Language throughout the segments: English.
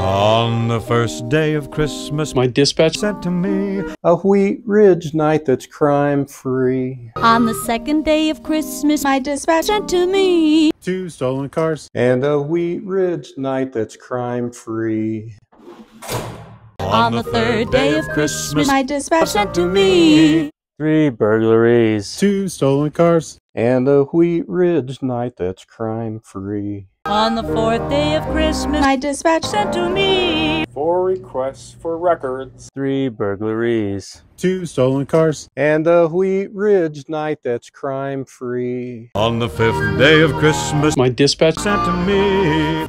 On the first day of Christmas, my dispatch sent to me a Wheat Ridge night that's crime-free. On the second day of Christmas, my dispatch sent to me 2 stolen cars. And a Wheat Ridge night that's crime-free. On the third day of Christmas, my dispatch sent to me 3 burglaries. 2 stolen cars. And a Wheat Ridge night that's crime-free. On the fourth day of Christmas, my dispatch sent to me 4 requests for records. 3 burglaries. 2 stolen cars. And a Wheat Ridge night that's crime-free. on the fifth day of Christmas, My dispatch sent to me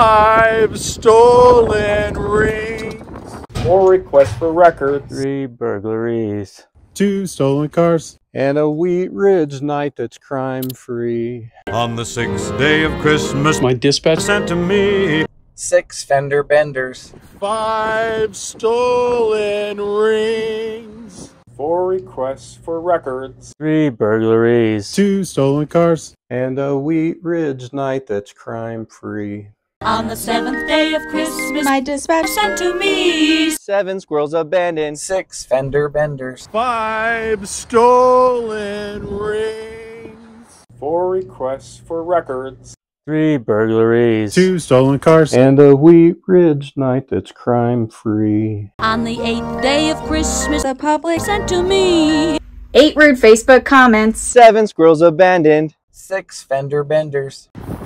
5 stolen rings. 4 requests for records. 3 burglaries. 2 stolen cars. And a Wheat Ridge night that's crime-free. on the sixth day of Christmas, My dispatch sent to me 6 fender benders. 5 stolen rings. 4 requests for records. 3 burglaries. 2 stolen cars. And a Wheat Ridge night that's crime-free. On the seventh day of Christmas, my dispatch sent to me 7 squirrels abandoned. 6 fender benders. 5 stolen rings. 4 requests for records. 3 burglaries. 2 stolen cars. And a Wheat Ridge night that's crime-free. On the eighth day of Christmas, the public sent to me 8 rude Facebook comments. 7 squirrels abandoned. 6 fender benders.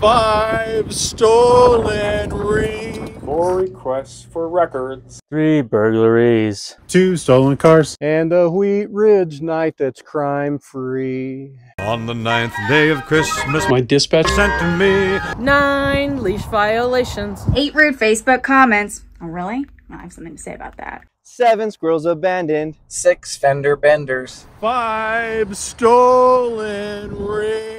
5 stolen rings. 4 requests for records. 3 burglaries. 2 stolen cars. And a Wheat Ridge night that's crime-free. on the ninth day of Christmas, My dispatch sent to me 9 leash violations. 8 rude Facebook comments. Oh, really? I have something to say about that. 7 squirrels abandoned. 6 fender benders. 5 stolen rings.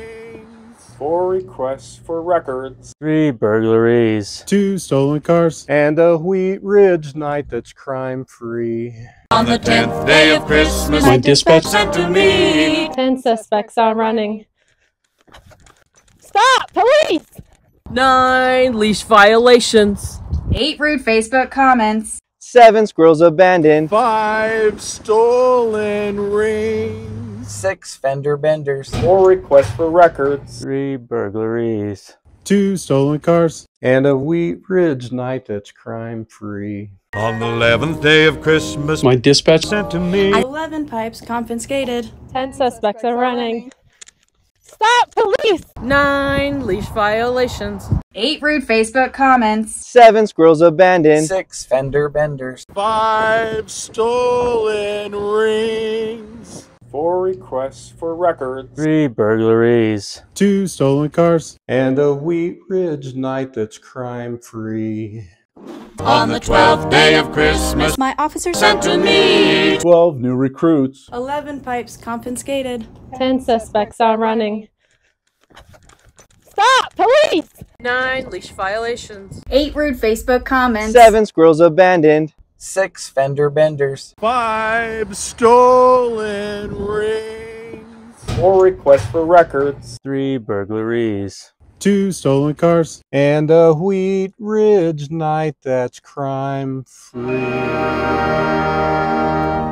4 requests for records. 3 burglaries. 2 stolen cars. And a Wheat Ridge night that's crime-free. on the 10th day of Christmas, My dispatch sent to me 10 suspects are running. Stop! Police! 9 leash violations. 8 rude Facebook comments. 7 squirrels abandoned. 5 stolen rings. 6 fender benders. 4 requests for records. 3 burglaries. 2 stolen cars. And a Wheat Ridge night that's crime-free. on the 11th day of Christmas, My dispatch sent to me 11 pipes confiscated. 10 suspects are running. Stop! Police! 9 leash violations. 8 rude Facebook comments. 7 squirrels abandoned. 6 fender benders. 5 stolen rings. 4 requests for records. 3 burglaries. 2 stolen cars. And a Wheat Ridge night that's crime-free. on the 12th day of Christmas, My officer sent to me 12 new recruits. 11 pipes confiscated. 10 suspects are running. Stop! Police! 9 leash violations. 8 rude Facebook comments. 7 squirrels abandoned. 6 fender benders. 5 stolen rings. 4 requests for records. 3 burglaries. 2 stolen cars. And a Wheat Ridge night that's crime-free.